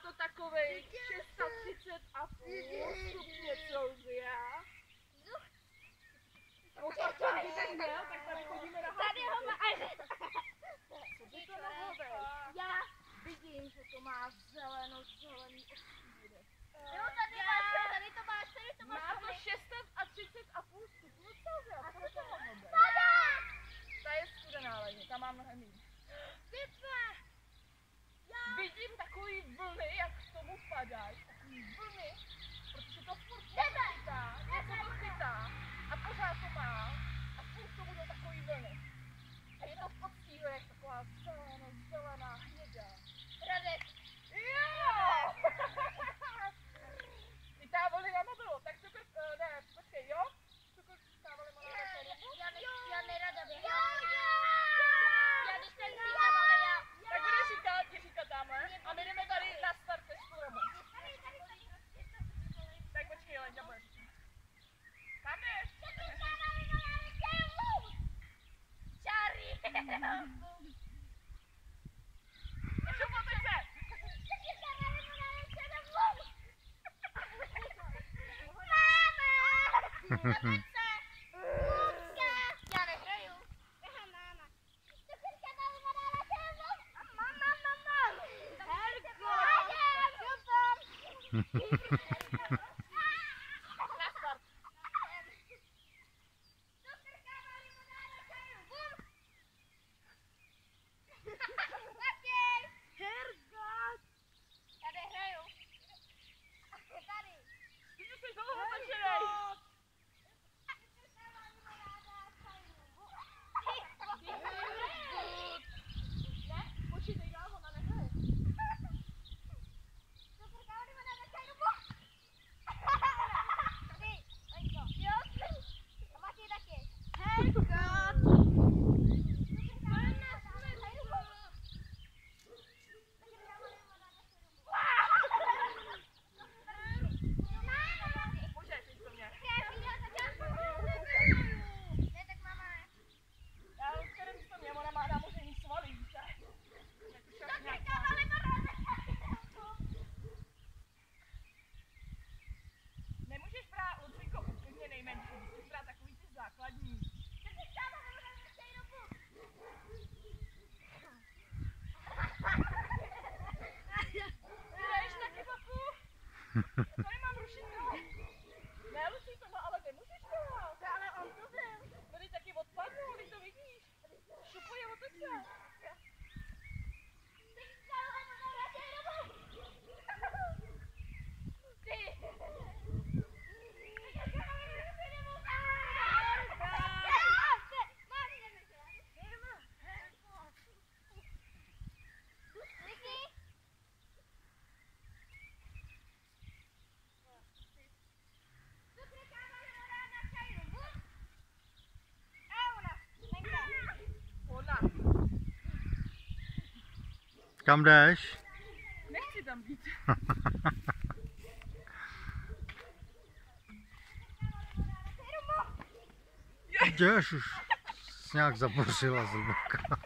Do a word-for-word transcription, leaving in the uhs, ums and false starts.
to takovej třicet šest a půl stupně Celsia. Opak to kdybych měl, tak tady chodíme na hátu. Tady ho má až... Co ty to nehovej? Já Vidím, že to má zeleno, zelený odstínek. Jo, tady máš, tady to máš, tady to máš. Má to třicet šest a půl stupňů Celsia. Co to nehovej? Ta je studená ledně, ta má mnohem víc. Vidím takový vlny, jak k tomu padají, takový vlny, protože to furt chytá, něco to chytá a pořád to má a furt tomu jdou takový vlny. A je to v odstínek taková zeleno, zelená, hnědá. Radek. Jo! Vytáhli na mobilu, tak cukr, ne, počkej, jo? Cukr stávali má na ruku? Já, ne, já nerada běhám. Jo, jo! Já když ten říkám, ale já... Tak bude říkat, je říkat tamhle a my jdeme tady na start ke Šturomu. Tak počkej, Lenka bude říkat. Kam jdeš? Čáry. Šupo, pojď se! Máma! Já nehraju. Aha, máma. Cukrka má limonada, to je vůz. Mama, mama. Herko. Super. Na start. Cukrka má limonada, to je vůz. Matěj. Herko. Já nehraju. Tady. Ty jsi dlouho otočenej. Ne, počítej dál, ona nehraje. Můžeš, jít to mě. Já kterým to mě, ona má námoření svaly, víš? Nemůžeš brát, Luciko, úplně nejmenší, musíš brát takový ty základní. Ty jdeš taky, papu? Já tady mám rušitko. Ne, Luciko, no ale nemůžeš to. Ale on to byl. Tady taky odpadnou, ty to vidíš. Šupuje, otoč se. Ona. Kam jdeš? Nechci tam být. Jdeš už. Jsi nějak zabořila zubka.